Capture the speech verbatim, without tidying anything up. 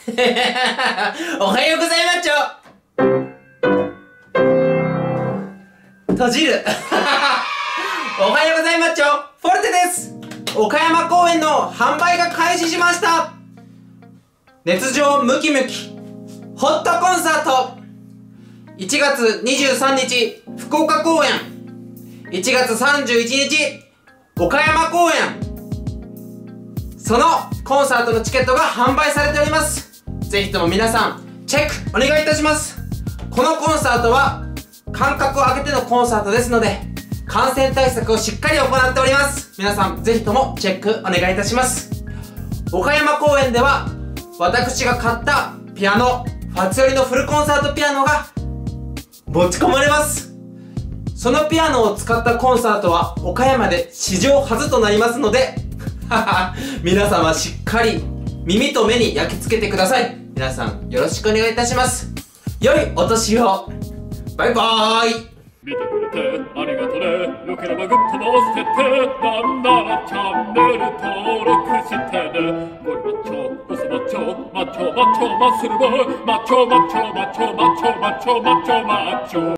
おはようございますちょ閉じるおはようございますちょフォルテです。岡山公演の販売が開始しました。熱情ムキムキホットコンサートいちがつにじゅうさんにち福岡公演、いちがつさんじゅういちにち岡山公演、そのコンサートのチケットが販売されております。ぜひとも皆さんチェックお願いいたします。このコンサートは間隔を空けてのコンサートですので、感染対策をしっかり行っております。皆さんぜひともチェックお願いいたします。岡山公演では私が買ったピアノファツヨリのフルコンサートピアノが持ち込まれます。そのピアノを使ったコンサートは岡山で史上初となりますので皆様しっかり耳と目に焼き付けてください。皆さんよろしくお願いいたします。良いお年を。バイバーイ。 見てくれてありがとね。よければグッドも押してて、なんならチャンネル登録してね。ゴリマッチョ、ボスマッチョ、マッチョマッチョマッスルボーイ、マッチョマッチョマッチョマッチョマッチョマッチョマッチョ